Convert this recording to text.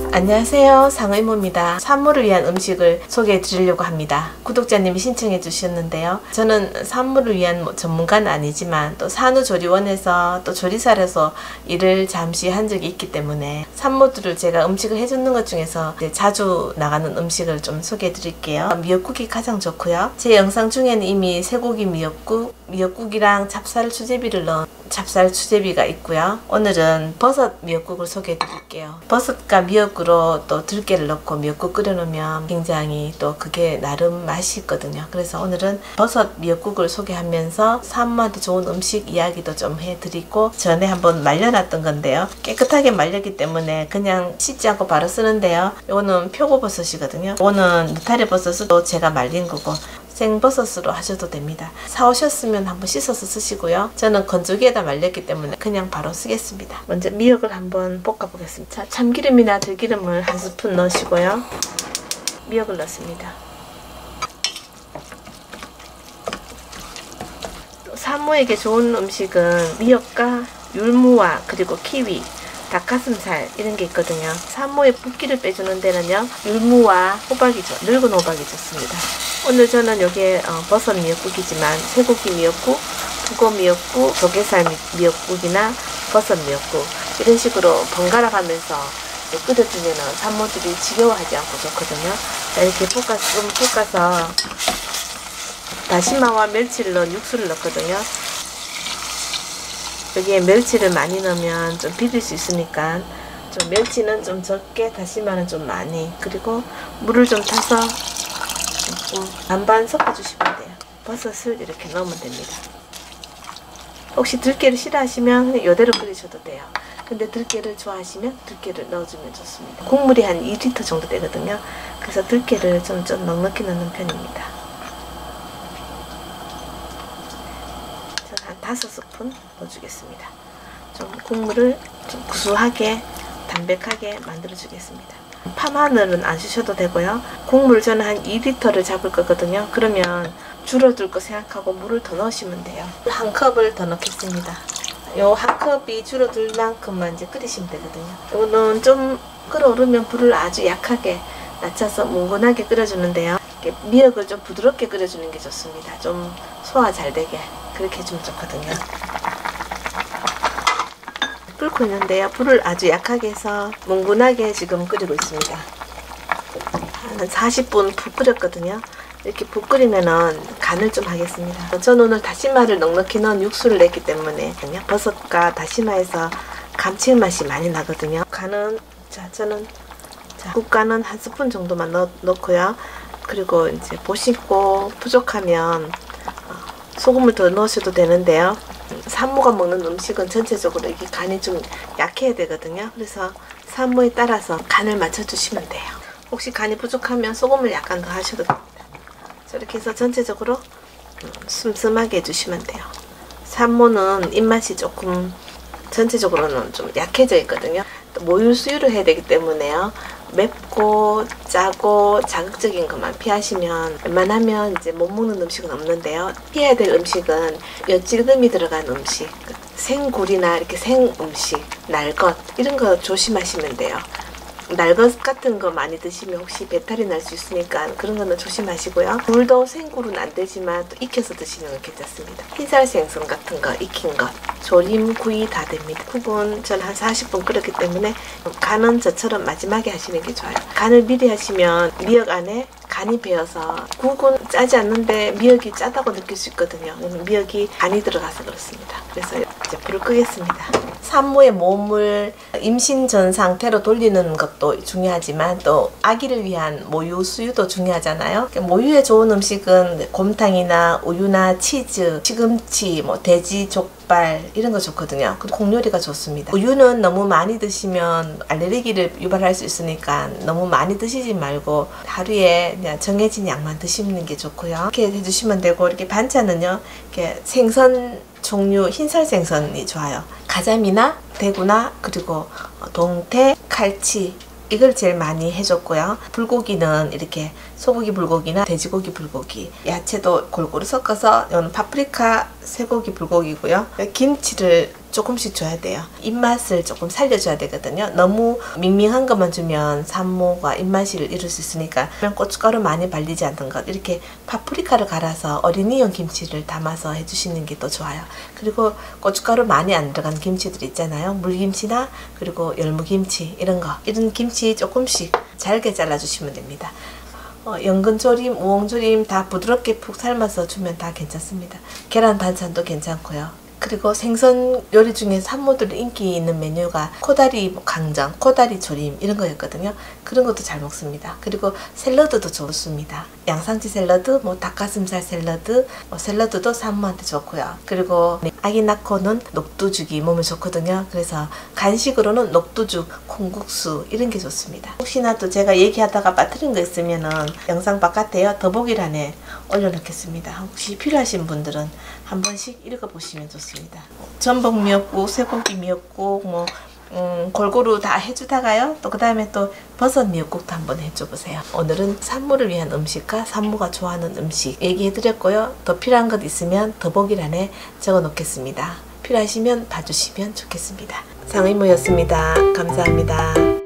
안녕하세요, 상의모입니다. 산모를 위한 음식을 소개해 드리려고 합니다. 구독자님이 신청해 주셨는데요. 저는 산모를 위한 전문가는 아니지만 또 산후조리원에서 또 조리사로서 일을 잠시 한 적이 있기 때문에 산모들을 제가 음식을 해주는 것 중에서 자주 나가는 음식을 좀 소개해 드릴게요. 미역국이 가장 좋고요. 제 영상 중에는 이미 쇠고기 미역국이랑 찹쌀 수제비를 넣은 찹쌀 수제비가 있고요. 오늘은 버섯 미역국을 소개해 드릴게요. 버섯과 미역으로 또 들깨를 넣고 미역국 끓여 놓으면 굉장히 또 그게 나름 맛이 있거든요. 그래서 오늘은 버섯 미역국을 소개하면서 산모한테 좋은 음식 이야기도 좀 해드리고, 전에 한번 말려놨던 건데요. 깨끗하게 말렸기 때문에 그냥 씻지 않고 바로 쓰는데요. 이거는 표고버섯이거든요. 이거는 느타리 버섯도 제가 말린 거고 생버섯으로 하셔도 됩니다. 사오셨으면 한번 씻어서 쓰시고요. 저는 건조기에다 말렸기 때문에 그냥 바로 쓰겠습니다. 먼저 미역을 한번 볶아 보겠습니다. 자, 참기름이나 들기름을 한 스푼 넣으시고요. 미역을 넣습니다. 산모에게 좋은 음식은 미역과 율무와 그리고 키위, 닭가슴살 이런 게 있거든요. 산모의 붓기를 빼주는 데는요, 율무와 호박이 늙은 호박이 좋습니다. 오늘 저는 여기에 버섯 미역국이지만 쇠고기 미역국, 북어 미역국, 조개살 미역국이나 버섯 미역국 이런 식으로 번갈아 가면서 끓여주면 산모들이 지겨워하지 않고 좋거든요. 자, 이렇게 좀 볶아서 다시마와 멸치를 넣은 육수를 넣거든요. 여기에 멸치를 많이 넣으면 좀 비릴 수 있으니까 좀 멸치는 좀 적게, 다시마는 좀 많이, 그리고 물을 좀 타서 반반 섞어주시면 돼요. 버섯을 이렇게 넣으면 됩니다. 혹시 들깨를 싫어하시면 이대로 끓이셔도 돼요. 근데 들깨를 좋아하시면 들깨를 넣어주면 좋습니다. 국물이 한 2리터 정도 되거든요. 그래서 들깨를 좀 넉넉히 넣는 편입니다. 저는 한 5스푼 넣어주겠습니다. 좀 국물을 좀 구수하게 담백하게 만들어 주겠습니다. 파마늘은 안 주셔도 되고요. 국물 저는 한 2리터를 잡을 거거든요. 그러면 줄어들 거 생각하고 물을 더 넣으시면 돼요. 한 컵을 더 넣겠습니다. 요 한 컵이 줄어들 만큼만 이제 끓이시면 되거든요. 이거는 좀 끓어오르면 불을 아주 약하게 낮춰서 뭉근하게 끓여주는데요. 미역을 좀 부드럽게 끓여주는 게 좋습니다. 좀 소화 잘 되게 그렇게 해주면 좋거든요. 끓고 있는데요. 불을 아주 약하게 해서 뭉근하게 지금 끓이고 있습니다. 한 40분 푹 끓였거든요. 이렇게 푹 끓이면은 간을 좀 하겠습니다. 저는 오늘 다시마를 넉넉히 넣은 육수를 냈기 때문에 버섯과 다시마에서 감칠맛이 많이 나거든요. 간은 저는 국간은 한 스푼 정도만 넣고요. 그리고 이제 보시고 부족하면 소금을 더 넣으셔도 되는데요. 산모가 먹는 음식은 전체적으로 이게 간이 좀 약해야 되거든요. 그래서 산모에 따라서 간을 맞춰주시면 돼요. 혹시 간이 부족하면 소금을 약간 더 하셔도 됩니다. 저렇게 해서 전체적으로 슴슴하게 해주시면 돼요. 산모는 입맛이 조금 전체적으로는 좀 약해져 있거든요. 또 모유 수유를 해야 되기 때문에요. 맵고 짜고 자극적인 것만 피하시면 웬만하면 이제 못 먹는 음식은 없는데요. 피해야 될 음식은 엿질금이 들어간 음식, 생굴이나 이렇게 생 음식, 날것 이런 거 조심하시면 돼요. 날것 같은 거 많이 드시면 혹시 배탈이 날 수 있으니까 그런 거는 조심하시고요. 굴도 생굴은 안 되지만 또 익혀서 드시면 괜찮습니다. 흰살 생선 같은 거 익힌 것, 조림, 구이 다 됩니다. 국은 전 한 40분 끓였기 때문에 간은 저처럼 마지막에 하시는 게 좋아요. 간을 미리 하시면 미역 안에 간이 배어서 국은 짜지 않는데 미역이 짜다고 느낄 수 있거든요. 미역이 간이 들어가서 그렇습니다. 그래서 이제 불을 끄겠습니다. 산모의 몸을 임신 전 상태로 돌리는 것도 중요하지만 또 아기를 위한 모유 수유도 중요하잖아요. 모유에 좋은 음식은 곰탕이나 우유나 치즈, 시금치, 돼지 족발 이런 거 좋거든요. 그리고 콩요리가 좋습니다. 우유는 너무 많이 드시면 알레르기를 유발할 수 있으니까 너무 많이 드시지 말고 하루에 그냥 정해진 양만 드시는 게 좋고요. 이렇게 해주시면 되고, 이렇게 반찬은요, 이렇게 생선 종류 흰살 생선이 좋아요. 가자미나 대구나 그리고 동태, 칼치 이걸 제일 많이 해줬고요. 불고기는 이렇게 소고기 불고기나 돼지고기 불고기, 야채도 골고루 섞어서 이건 파프리카 쇠고기 불고기고요. 김치를 조금씩 줘야 돼요. 입맛을 조금 살려줘야 되거든요. 너무 밍밍한 것만 주면 산모가 입맛을 잃을 수 있으니까 고춧가루 많이 발리지 않는 것, 이렇게 파프리카를 갈아서 어린이용 김치를 담아서 해주시는 게 더 좋아요. 그리고 고춧가루 많이 안 들어간 김치들 있잖아요. 물김치나 그리고 열무김치 이런 거, 이런 김치 조금씩 잘게 잘라주시면 됩니다. 연근조림, 우엉조림 다 부드럽게 푹 삶아서 주면 다 괜찮습니다. 계란 반찬도 괜찮고요. 그리고 생선 요리 중에 산모들 인기 있는 메뉴가 코다리 강정, 코다리 조림 이런 거였거든요. 그런 것도 잘 먹습니다. 그리고 샐러드도 좋습니다. 양상추 샐러드, 닭가슴살 샐러드, 샐러드도 산모한테 좋고요. 그리고 아기 낳고는 녹두죽이 몸에 좋거든요. 그래서 간식으로는 녹두죽, 콩국수 이런 게 좋습니다. 혹시나 또 제가 얘기하다가 빠뜨린 거 있으면은 영상 바깥에요, 더보기란에 올려놓겠습니다. 혹시 필요하신 분들은 한 번씩 읽어보시면 좋습니다. 전복 미역국, 쇠고기 미역국, 골고루 다 해주다가요. 또 그 다음에 또 버섯 미역국도 한번 해줘보세요. 오늘은 산모를 위한 음식과 산모가 좋아하는 음식 얘기해드렸고요. 더 필요한 것 있으면 더보기란에 적어 놓겠습니다. 필요하시면 봐주시면 좋겠습니다. 상의모였습니다. 감사합니다.